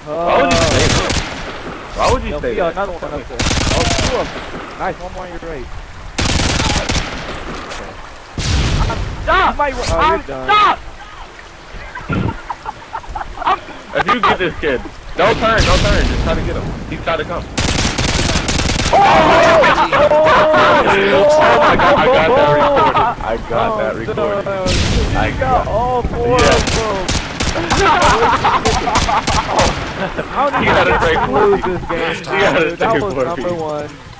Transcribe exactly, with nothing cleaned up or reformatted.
Why would you say that? Why would you Yo, say yo, that? another one up there. Oh, two of them. Nice, one more on your right. Stop! You might, oh, I'm you're done. stop! If you get this kid, don't turn, don't turn, just try to get him. He's trying to come. Oh, oh my god, I got that recorded. I got oh, that recorded. No. I You got got all four yeah. of them. You gotta break lose this game. You gotta That take was four number feet. one.